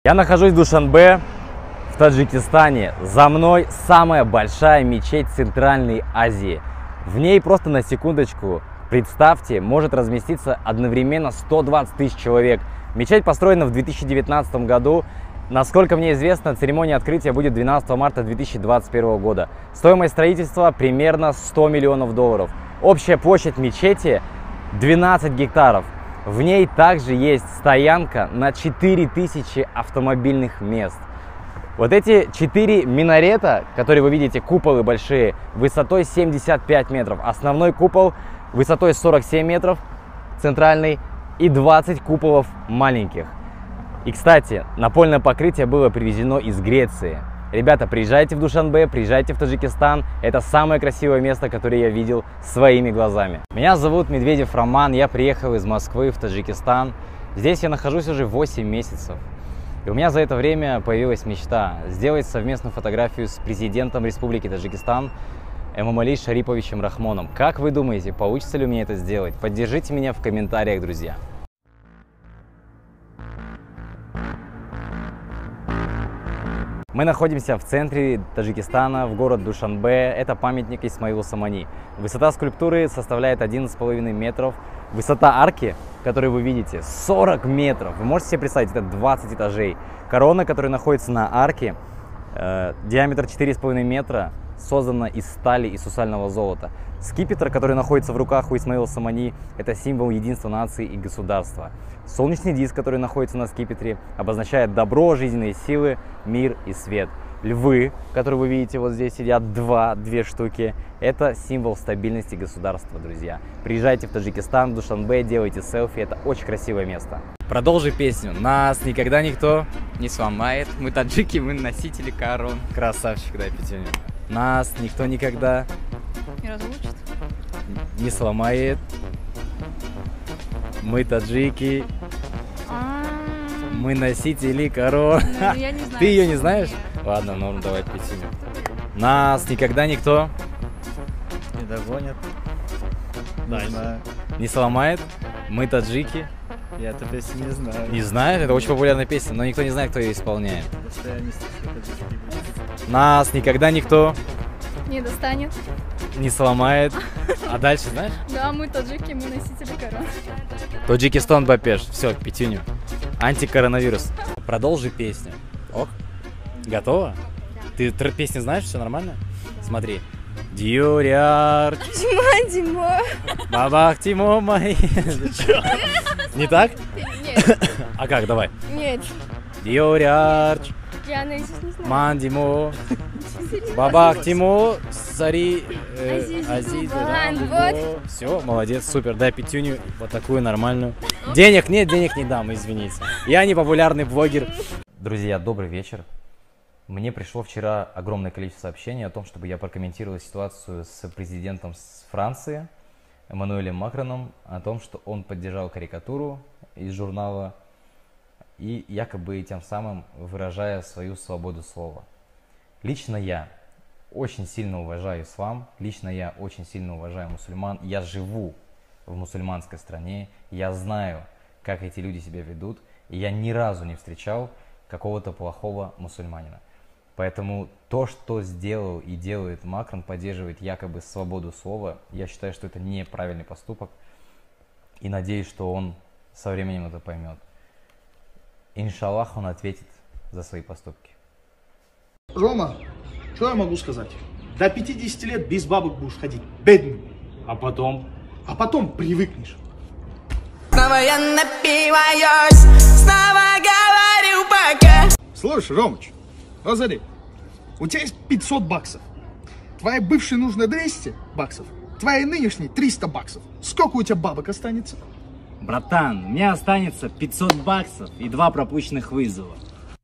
Я нахожусь в Душанбе, в Таджикистане. За мной самая большая мечеть Центральной Азии. В ней просто на секундочку, представьте, может разместиться одновременно 120 тысяч человек. Мечеть построена в 2019 году. Насколько мне известно, церемония открытия будет 12 марта 2021 года. Стоимость строительства примерно 100 миллионов долларов. Общая площадь мечети 12 гектаров. В ней также есть стоянка на 4000 автомобильных мест. Вот эти 4 минарета, которые вы видите, куполы большие, высотой 75 метров. Основной купол высотой 47 метров, центральный, и 20 куполов маленьких. И, кстати, напольное покрытие было привезено из Греции. Ребята, приезжайте в Душанбе, приезжайте в Таджикистан. Это самое красивое место, которое я видел своими глазами. Меня зовут Медведев Роман, я приехал из Москвы в Таджикистан. Здесь я нахожусь уже 8 месяцев. И у меня за это время появилась мечта сделать совместную фотографию с президентом Республики Таджикистан Эмомали Шариповичем Рахмоном. Как вы думаете, получится ли у меня это сделать? Поддержите меня в комментариях, друзья. Мы находимся в центре Таджикистана, в город Душанбе. Это памятник Исмаилу Самани. Высота скульптуры составляет 11,5 метров. Высота арки, которую вы видите, 40 метров. Вы можете себе представить, это 20 этажей. Корона, которая находится на арке, диаметр 4,5 метра, создана из стали и сусального золота. Скипетр, который находится в руках у Исмаила Самани, это символ единства нации и государства. Солнечный диск, который находится на скипетре, обозначает добро, жизненные силы, мир и свет. Львы, которые вы видите, вот здесь сидят, две штуки. Это символ стабильности государства, друзья. Приезжайте в Таджикистан, в Душанбе, делайте селфи, это очень красивое место. Продолжи песню. Нас никогда никто не сломает. Мы таджики, мы носители корон. Красавчик, дай пятюню. Нас никто никогда не разлучит, не сломает. Мы таджики, мы носители корон. Я не знаю. Ты ее не знаешь? Ладно, норм, давай пятюню. Нас никогда никто не догонит. Да, не сломает. Мы таджики. Я эту песню не знаю. Не знаешь? Это очень популярная песня, но никто не знает, кто ее исполняет. Нас никогда никто не достанет, не сломает. А дальше знаешь? Да, мы таджики, мы носители корон. Таджикистан Бапеш. Все, пятюню. Антикоронавирус. Продолжи песню. Ок. Готова? Ты песню знаешь? Все нормально? Смотри. Дьюряр. Дима. Бабах Тимо мои. Не так? Нет. А как? Давай. Нет. Дьюряр. Я наизусть не знаю. Мандимо. Бабах Тимо. Сари. Азиз. Вот. Все, молодец, супер. Дай пятюню. Вот такую нормальную. Денег нет, денег не дам, извините. Я не популярный блогер. Друзья, добрый вечер. Мне пришло вчера огромное количество сообщений о том, чтобы я прокомментировал ситуацию с президентом Франции Эммануэлем Макроном, о том, что он поддержал карикатуру из журнала и якобы тем самым выражая свою свободу слова. Лично я очень сильно уважаю ислам, лично я очень сильно уважаю мусульман, я живу в мусульманской стране, я знаю, как эти люди себя ведут, и я ни разу не встречал какого-то плохого мусульманина. Поэтому то, что сделал и делает Макрон, поддерживает якобы свободу слова, я считаю, что это неправильный поступок. И надеюсь, что он со временем это поймет. Иншаллах, он ответит за свои поступки. Рома, что я могу сказать? До 50 лет без бабок будешь ходить, бедный. А потом? А потом привыкнешь. Снова я напиваюсь, снова говорю пока. Слушай, Ромыч, Розали, у тебя есть 500 баксов. Твоей бывшей нужно 200 баксов, твоей нынешней 300 баксов. Сколько у тебя бабок останется? Братан, у меня останется 500 баксов и 2 пропущенных вызова.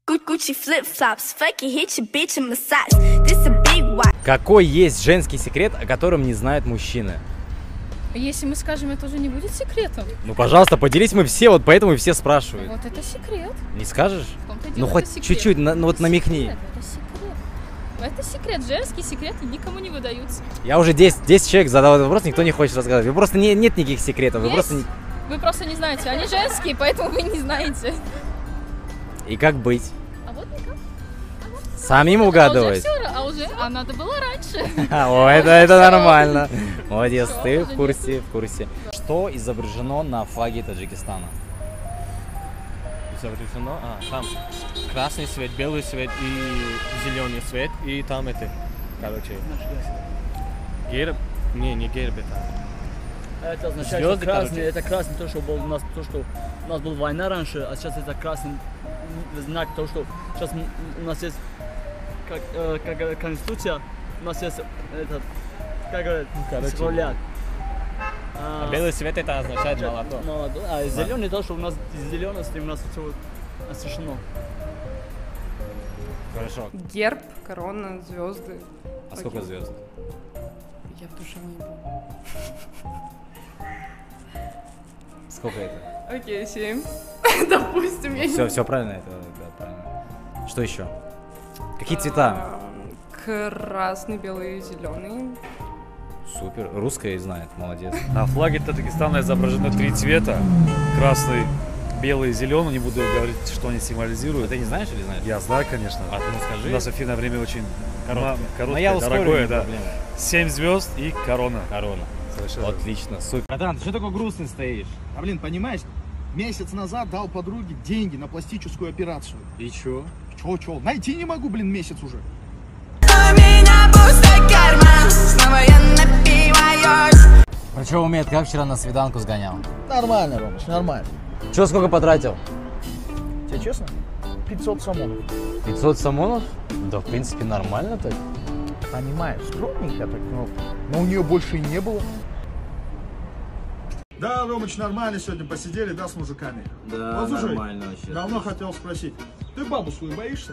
Какой есть женский секрет, о котором не знают мужчины? Если мы скажем, это уже не будет секретом. Ну, пожалуйста, поделись, мы все, вот поэтому и все спрашивают. Вот это секрет. Не скажешь? Ну, хоть чуть-чуть, ну вот намекни. Это секрет. Это секрет, женские секреты никому не выдаются. Я уже 10 человек задал этот вопрос, никто не хочет рассказать. Вы просто нет никаких секретов. Вы просто не знаете. Они женские, поэтому вы не знаете. И как быть? А вот никак. Самим А угадывать? а надо было раньше. О, это нормально. Молодец, Всё, ты уже в курсе. Что изображено на флаге Таджикистана? Изображено, там красный свет, белый свет и зеленый свет, и там это, короче, герб, не герб, это Это означает, звезды, что красный, короче. это красный, то, что был у нас, у нас была война раньше, а сейчас это красный знак, то, что сейчас у нас есть, как конституция, у нас есть этот, как говорят, исправляют. А белый свет это означает молоко. А зеленый то, что у нас зеленость, у нас все освещено. Хорошо. Герб, корона, звезды. А сколько звезд? Я в душе не помню. Сколько это? Окей, 7. Допустим, я не Все правильно, это правильно. Что еще? Какие цвета? Красный, белый, зеленый. Супер. Русская знает, молодец. На флаге Таджикистана изображено 3 цвета. Красный, белый и зеленый. Не буду говорить, что они символизируют. Ты не знаешь или знаешь? Я знаю, конечно. А ты ну У скажи. нас эфирное время очень Но короткое, я ускорю, дорогое, не да. проблема. 7 звезд и корона. Корона. Совершенно. Отлично, супер. Братан, ты что такой грустный стоишь? А блин, понимаешь, месяц назад дал подруге деньги на пластическую операцию. И чё? Чё? Найти не могу, блин, месяц уже. У меня пустой карман, снова я напиваюсь. А что умеет? Как вчера на свиданку сгонял? Нормально, Ромыч, нормально. Чё, сколько потратил? Тебе честно? 500 самонов. 500 самонов? Да, в принципе, нормально так. Понимаешь, скромненько так, но у нее больше и не было. Да, Ромыч, нормально сегодня посидели, да, с мужиками? Да, Вот, слушай, нормально вообще. давно хотел спросить, ты бабу свою боишься?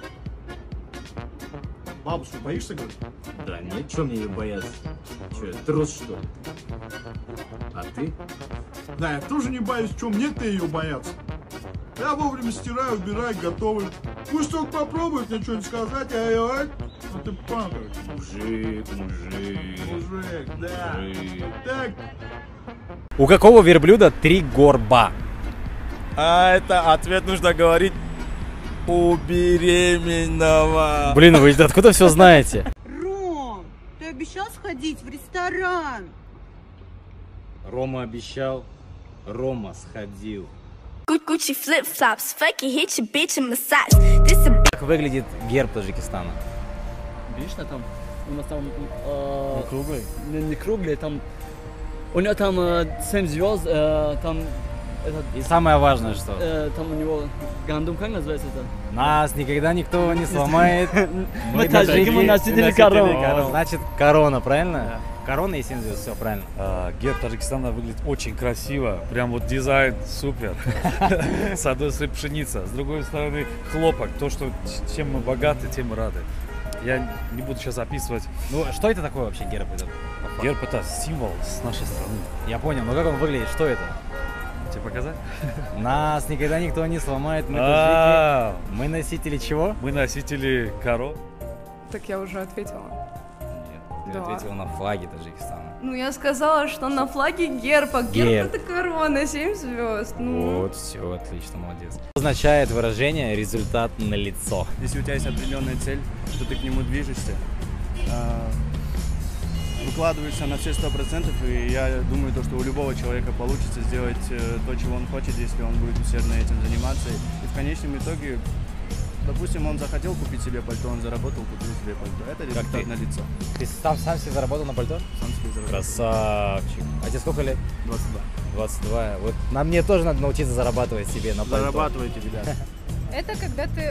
Бабу свою боишься, говорю? Да нет, чё мне ее бояться? Чё, трус, что ли? А ты? Да, я тоже не боюсь, что мне-то ее бояться. Я вовремя стираю, убираю, готовлю. Пусть только попробует мне что-нибудь сказать, а я... Ну ты понял, короче. Мужик, да. Так. У какого верблюда 3 горба? А это ответ нужно говорить у беременного. Блин, вы откуда все знаете? Ром, ты обещал сходить в ресторан. Рома обещал, Рома сходил. Gucci flip-flops, fuck you, hit your bitch and massage. This a Как выглядит герб Таджикистана? Видишь, там у нас там Круглый. не круглый, там у него там 7 звезд, там этот, И самое важное, что там у него гандум, как называется это? нас никогда никто не сломает. Мы таджики, мы носители короны. О, значит, корона, правильно? Корона и 7 звезд, все правильно. Герб Таджикистана выглядит очень красиво. Прям вот дизайн супер. С одной стороны пшеница, с другой стороны хлопок. То, что чем мы богаты, тем мы рады. Я не буду сейчас описывать. Ну, что это такое вообще герб? Герб это символ с нашей страны. Я понял, но как он выглядит? Что это? Тебе показать? Нас никогда никто не сломает, мы А, таджики. Мы носители чего? Мы носители корон. Так я уже ответила. Нет, ты Да. ответила на флаге Таджикистана. Ну, я сказала, что на флаге герб, а герб Герб. это корона, 7 звезд. Ну, Вот, все, отлично, молодец. Что означает выражение «результат на лицо»? Если у тебя есть определенная цель, то ты к нему движешься, выкладываешься на все 100%, и я думаю, то, что у любого человека получится сделать то, чего он хочет, если он будет усердно этим заниматься. И в конечном итоге, допустим, он захотел купить себе пальто, он заработал, купил себе пальто. Это результат на лицо. Ты сам себе заработал на пальто? Сам себе заработал. Красавчик. А тебе сколько лет? 22. 22. Вот нам мне тоже надо научиться зарабатывать себе на пальто. Зарабатывайте, ребята. Это когда ты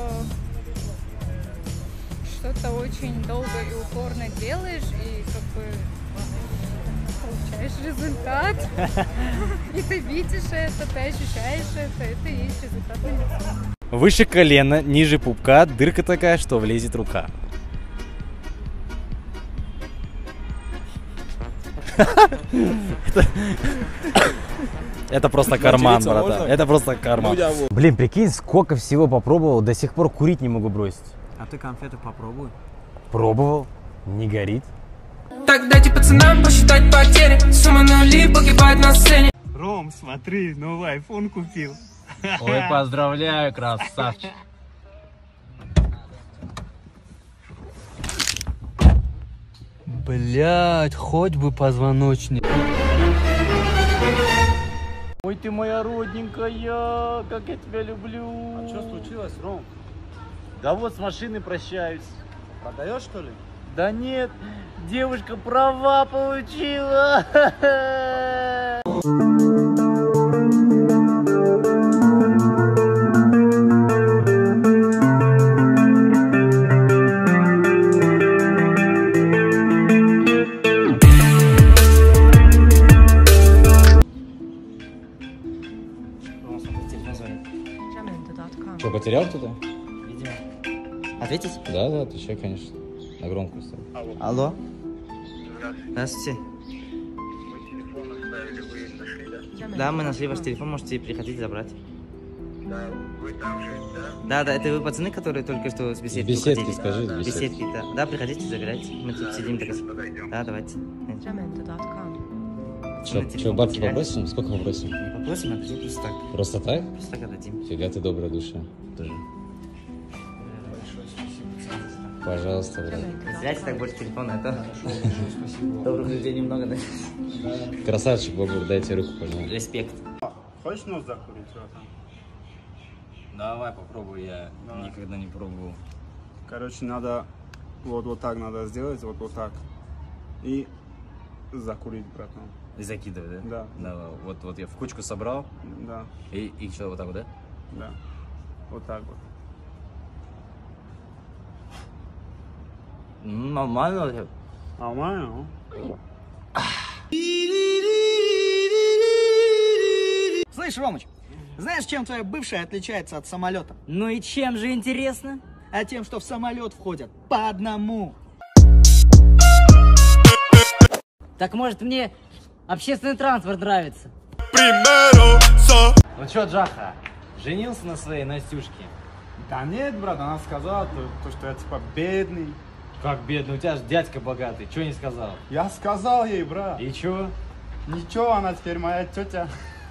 что-то очень долго и упорно делаешь, и как бы получаешь результат. И ты видишь это, ты ощущаешь это и есть результат на лицо. Выше колена, ниже пупка, дырка такая, что влезет рука. Это просто карман, братан. Это просто карман. Блин, прикинь, сколько всего попробовал, до сих пор курить не могу бросить. А ты конфеты попробуй. Пробовал, не горит. Так дайте пацанам посчитать потери. Сумма нули погибает на сцене. Ром, смотри, новый iPhone купил. Ой, поздравляю, красавчик. Блять, хоть бы позвоночник. Ой, ты моя родненькая, как я тебя люблю. А что случилось, Ром? Да вот с машиной прощаюсь. Продаешь, что ли? Да нет, девушка права получила. Что, потерял кто-то? Ответить? Да, отвечай, конечно. На громкую ставь. Алло. Здравствуйте. Да, мы нашли ваш телефон, можете приходить забрать. Да, это вы пацаны, которые только что с беседки Беседки, уходили? скажи, Беседки, да. Да, приходите, забирайте. Мы тут сидим так. Да, давайте. Что, бабки попросим? Сколько попросим? Не попросим, отдадим просто так. Просто так? Просто так отдадим. Фига ты добрая душа. Тоже. Пожалуйста, брат. Не теряйте так больше телефона, а то добрых людей немного, да? Красавчик, Богур, дайте руку, пожалуйста. Респект. Хочешь нос закурить? Давай попробуй, я никогда не пробовал. Короче, надо вот так надо сделать, вот так. И закурить, братан. И закидывай, да? Да. Вот я в кучку собрал. Да. И что, вот так вот, да? Да. Вот так вот. Нормально. Нормально? Слышь, Ромыч, знаешь, чем твоя бывшая отличается от самолета? Ну и чем же интересно? А тем, что в самолет входят по одному. Так может мне общественный транспорт нравится? Ну что, Джаха, женился на своей Настюшке? Да нет, брат, она сказала, что я типа бедный. Как бедный? У тебя же дядька богатый. Чего не сказал? Я сказал ей, брат. И чё? Ничего, она теперь моя тетя.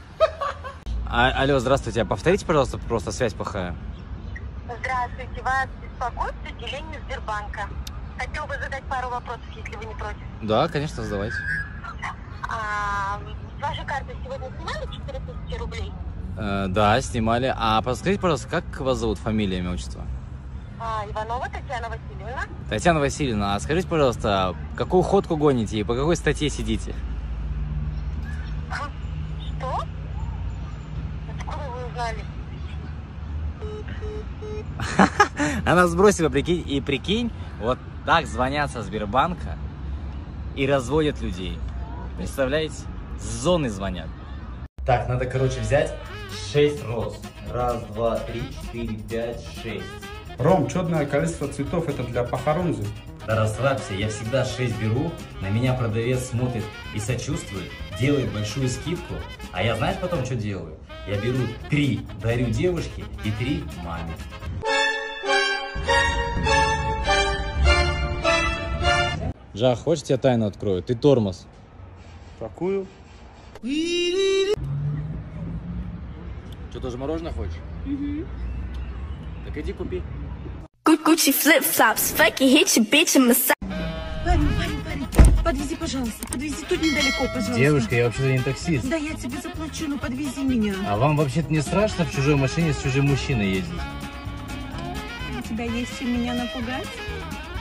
Алло, здравствуйте. Повторите, пожалуйста, просто связь плохая. Здравствуйте, вас беспокоит отделение Сбербанка. Хотел бы задать пару вопросов, если вы не против. Да, конечно, задавайте. С вашей карты сегодня снимали 4000 рублей? Да, снимали. А подскажите, пожалуйста, как вас зовут, фамилия, имя, отчество? Иванова Татьяна Васильевна. Татьяна Васильевна, а скажите, пожалуйста, какую ходку гоните и по какой статье сидите? Что? Откуда вы узнали? Она сбросила, прикинь, вот так звонят со Сбербанка и разводят людей. Представляете? С зоны звонят. Так, надо, короче, взять 6 роз. 1, 2, 3, 4, 5, 6. Ром, четное количество цветов это для похорон. Да расслабься, я всегда 6 беру, на меня продавец смотрит и сочувствует, делает большую скидку, а я знаешь потом, что делаю? Я беру 3, дарю девушке и 3 маме. Жах, хочешь, я тайну открою? Ты тормоз. Какую? Что, тоже мороженое хочешь? Угу. Так иди купи. Gucci flip-flops, fucking hit your bitch in massage. Парень, подвези, пожалуйста, подвези тут недалеко, пожалуйста. Девушка, я вообще-то не таксист. Да я тебе заплачу, ну подвези меня. А вам вообще-то не страшно в чужой машине с чужим мужчиной ездить? У тебя есть чем меня напугать?